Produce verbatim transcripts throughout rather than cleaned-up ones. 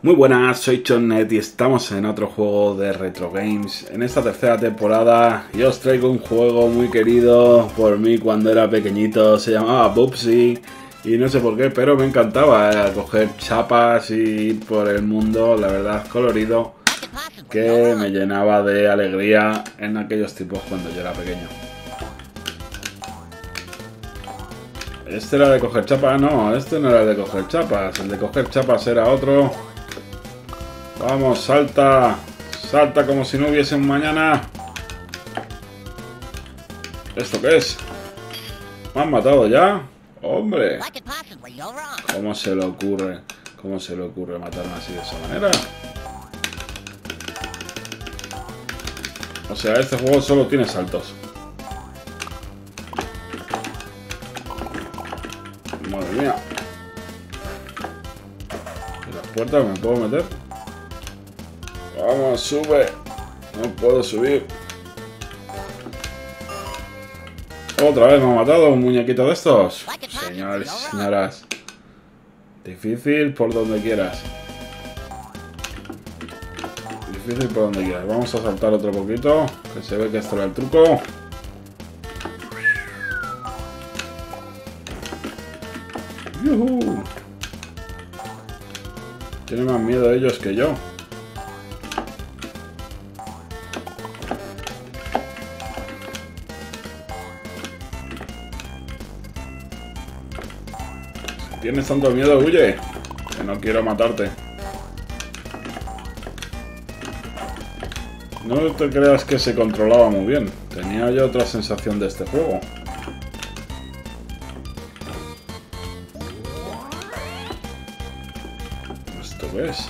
Muy buenas, soy Chonnet y estamos en otro juego de Retro Games. En esta tercera temporada yo os traigo un juego muy querido por mí cuando era pequeñito. Se llamaba Bubsy y no sé por qué, pero me encantaba eh, coger chapas y ir por el mundo, la verdad, colorido, que me llenaba de alegría en aquellos tiempos cuando yo era pequeño. ¿Este era de coger chapas? No, este no era de coger chapas. El de coger chapas era otro. Vamos, salta. Salta como si no hubiese un mañana. ¿Esto qué es? ¿Me han matado ya? ¡Hombre! ¿Cómo se le ocurre? ¿Cómo se le ocurre matarme así de esa manera? O sea, este juego solo tiene saltos. Madre mía. ¿En las puertas me puedo meter? Vamos, sube. No puedo subir. Otra vez me ha matado un muñequito de estos. Señores y señoras. Difícil por donde quieras. Difícil por donde quieras. Vamos a saltar otro poquito. Que se ve que esto era el truco. ¡Yuhu! Tienen más miedo ellos que yo. Si tienes tanto miedo, huye. Que no quiero matarte. No te creas que se controlaba muy bien. Tenía yo otra sensación de este juego. ¿Esto qué es?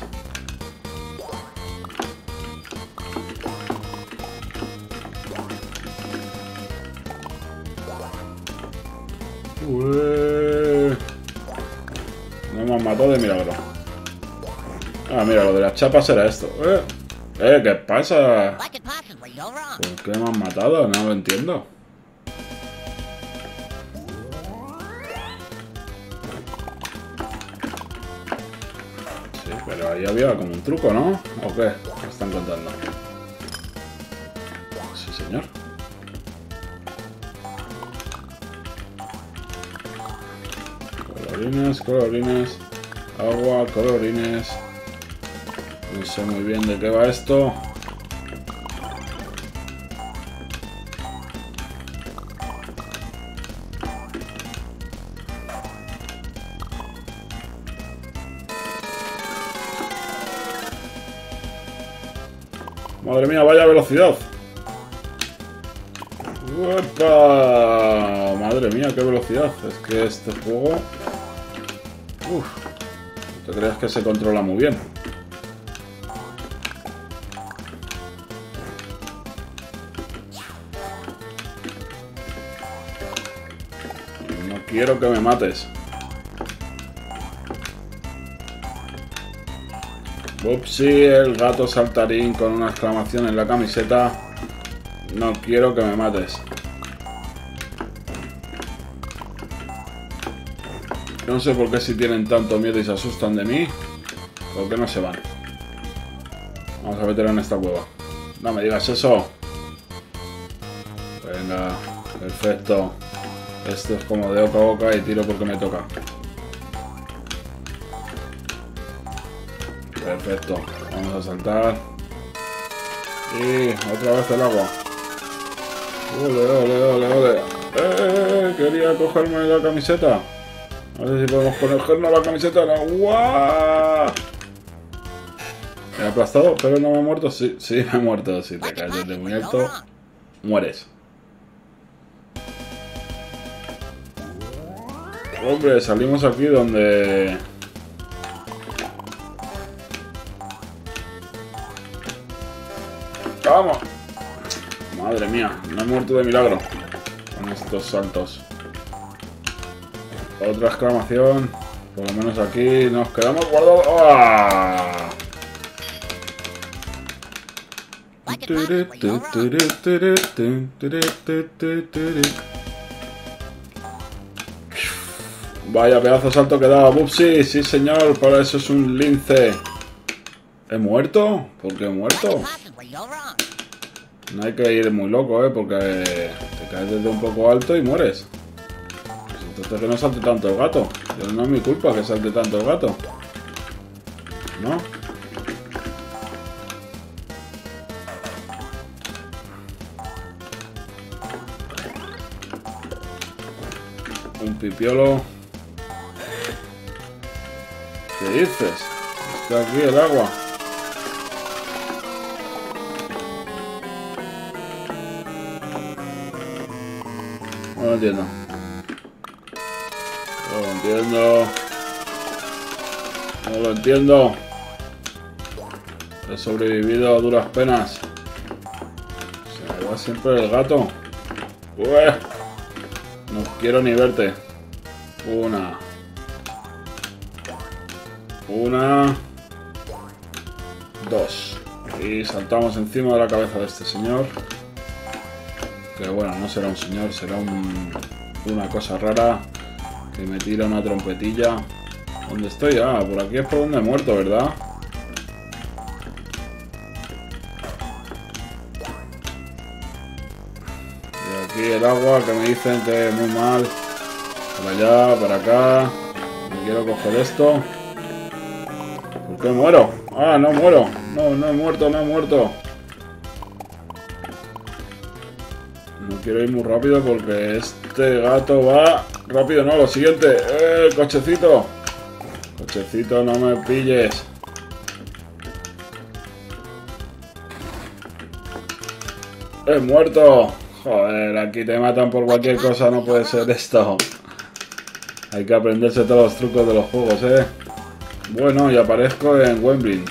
Ué. No me han matado de milagro. Ah, mira, lo de las chapas era esto. Eh, eh ¿qué pasa? ¿Por qué me han matado? No lo entiendo. Sí, pero ahí había como un truco, ¿no? ¿O qué? ¿Qué están contando? Sí, señor. Colorines, colorines. Agua, colorines. No sé muy bien de qué va esto. Madre mía, vaya velocidad. ¡Uepa! Madre mía, qué velocidad. Es que este juego... Uf, ¿te crees que se controla muy bien? No quiero que me mates. Bubsy, el gato saltarín con una exclamación en la camiseta. No quiero que me mates. No sé por qué si tienen tanto miedo y se asustan de mí. ¿Por qué no se van? Vamos a meter en esta cueva. No me digas eso. Venga, perfecto. Esto es como de boca a boca y tiro porque me toca. Perfecto. Vamos a saltar. Y otra vez el agua. Ole, ole, ole, ole. ¡Eh! Quería cogerme la camiseta. A ver si podemos cogernos la camiseta. ¡No! ¡Guau! Me he aplastado, pero no me he muerto. Sí, sí, me he muerto. Si te caes de muy alto, mueres. Hombre, salimos aquí donde... ¡Vamos! Madre mía, me he muerto de milagro con estos saltos. Otra exclamación. Por lo menos aquí nos quedamos guardados. ¡Ah! Vaya pedazo de salto que daba Bubsy. Sí, señor, para eso es un lince. ¿He muerto? ¿Por qué he muerto? No hay que ir muy loco, ¿eh? Porque te caes desde un poco alto y mueres. Pues entonces que no salte tanto el gato. Yo no es mi culpa que salte tanto el gato. ¿No? Un pipiolo. ¿Qué dices? Está aquí el agua. No lo entiendo. No lo entiendo. No lo entiendo. He sobrevivido a duras penas. Se me va siempre el gato. Ué. No quiero ni verte. Una. Una. Dos. Y saltamos encima de la cabeza de este señor. Que bueno, no será un señor, será un, una cosa rara. Que me tira una trompetilla. ¿Dónde estoy? Ah, por aquí es por donde he muerto, ¿verdad? Y aquí el agua que me dicen que es muy mal. Para allá, para acá. Me quiero coger esto. ¿Por qué muero? Ah, no muero. No, no he muerto, no he muerto. No quiero ir muy rápido porque este gato va rápido. No, lo siguiente. ¡Eh, cochecito! Cochecito, no me pilles. ¡He muerto! Joder, aquí te matan por cualquier cosa. No puede ser esto. Hay que aprenderse todos los trucos de los juegos, ¿eh? Bueno, y aparezco en Wembley.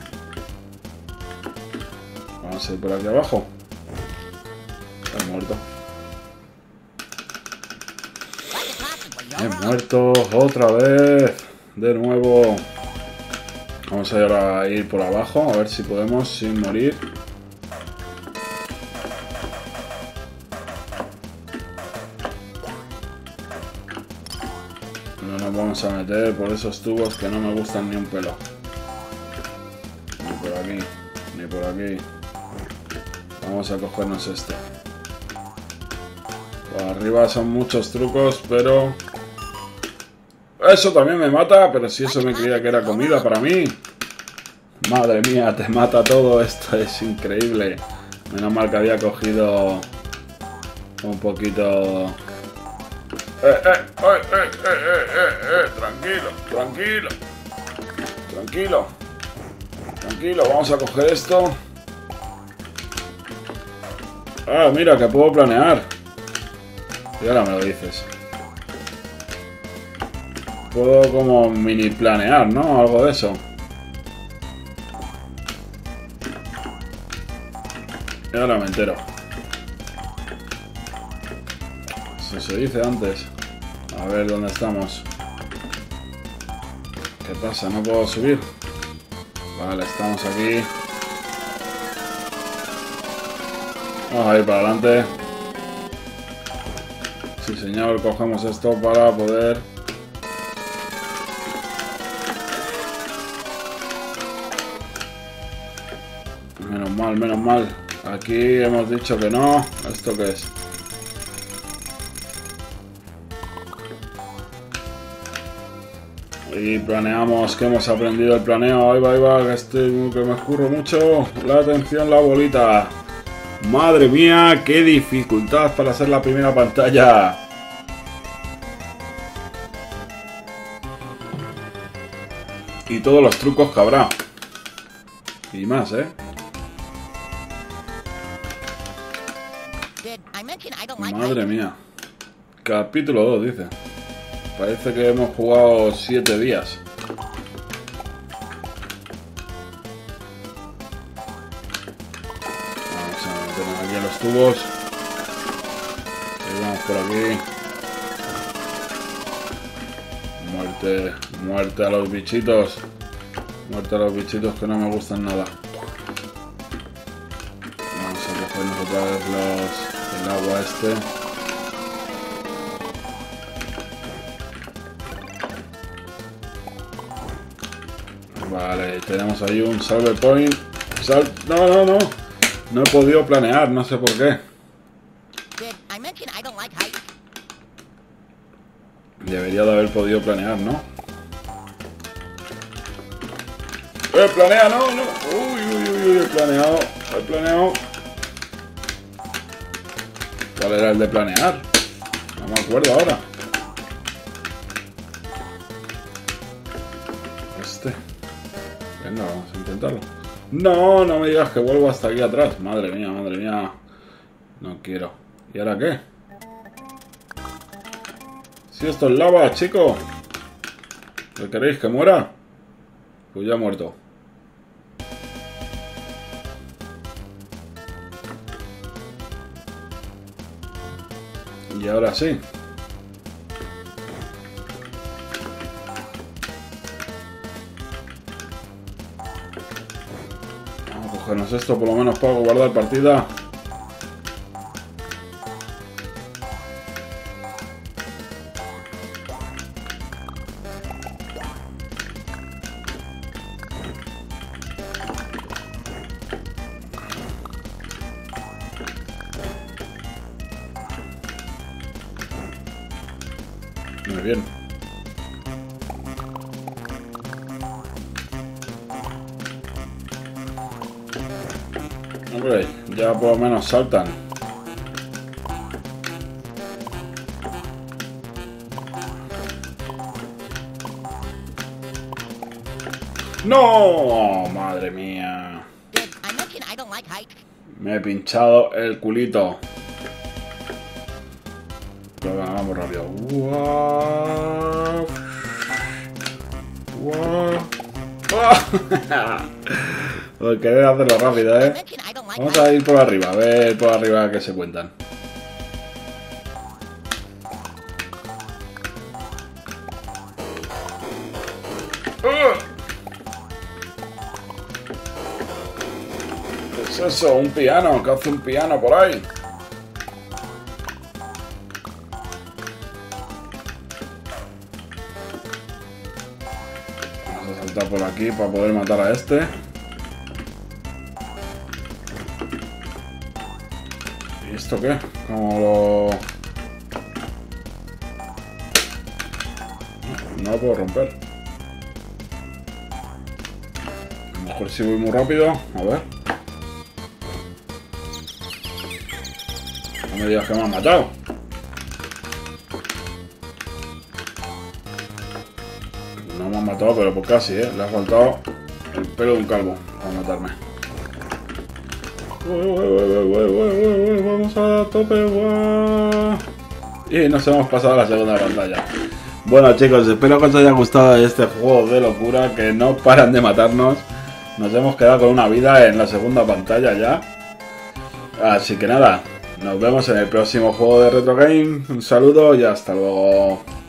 Vamos a ir por aquí abajo. He muerto. He muerto otra vez. De nuevo. Vamos a ir a ir por abajo. A ver si podemos sin morir. No nos vamos a meter por esos tubos que no me gustan ni un pelo. Ni por aquí. Ni por aquí. Vamos a cogernos este. Por arriba son muchos trucos, pero... Eso también me mata, pero si eso me creía que era comida para mí. Madre mía, te mata todo. Esto es increíble. Menos mal que había cogido un poquito... Eh, eh, eh, eh, eh, eh, eh, eh. Tranquilo, tranquilo. Tranquilo. Tranquilo, vamos a coger esto. Ah, mira, que puedo planear. Y ahora me lo dices. Puedo como mini planear, ¿no? Algo de eso. Y ahora me entero. Eso se dice antes. A ver dónde estamos. ¿Qué pasa? ¿No puedo subir? Vale, estamos aquí. Vamos a ir para adelante. Sí, señor. Cogemos esto para poder... Menos mal, menos mal. Aquí hemos dicho que no. ¿Esto qué es? Y planeamos, que hemos aprendido el planeo. Ahí va, ahí va, que, estoy, que me escurro mucho. La atención, la bolita. Madre mía, qué dificultad para hacer la primera pantalla. Y todos los trucos que habrá. Y más, ¿eh? Madre mía. Capítulo dos, dice. Parece que hemos jugado siete días. Vamos a meternos aquí en los tubos. Y vamos por aquí. Muerte, muerte a los bichitos. Muerte a los bichitos que no me gustan nada. Vamos a cogernos otra vez los, el agua este. Vale, Vale, tenemos ahí un salve point. Sal... No, no, no. No he podido planear, no sé por qué. Debería de haber podido planear, ¿no? ¡Eh, planea! ¡No, no! ¡Uy, uy, uy! uy he planeado, he planeado. ¿Cuál era el de planear? No me acuerdo ahora. Este. Venga, vamos a intentarlo. No, no me digas que vuelvo hasta aquí atrás. Madre mía, madre mía. No quiero. ¿Y ahora qué? Si esto es lava, chico. ¿Qué queréis? ¿Que muera? Pues ya ha muerto. Y ahora sí. Vamos a cogernos esto por lo menos para guardar partida. Muy bien. Hombre, ya por lo menos saltan. ¡No! ¡Madre mía! Me he pinchado el culito. Pero venga, vamos rápido. ¡Wow! ¡Wow! Pues querer hacerlo rápido, ¿eh? Vamos a ir por arriba, a ver por arriba qué se cuentan. ¿Qué es eso? Un piano, ¿qué hace un piano por ahí? Vamos a saltar por aquí para poder matar a este. ¿Y esto qué? ¿Cómo lo...? No lo puedo romper. A lo mejor si voy muy rápido. A ver. No me digas que me han matado. No me han matado, pero por casi, ¿eh? Le ha faltado el pelo de un calvo para matarme. Uy, uy, uy, uy, uy, uy, vamos a tope, guau. Y nos hemos pasado a la segunda pantalla. Bueno, chicos, espero que os haya gustado este juego de locura, que no paran de matarnos. Nos hemos quedado con una vida en la segunda pantalla ya. Así que nada, nos vemos en el próximo juego de Retro Game. Un saludo y hasta luego.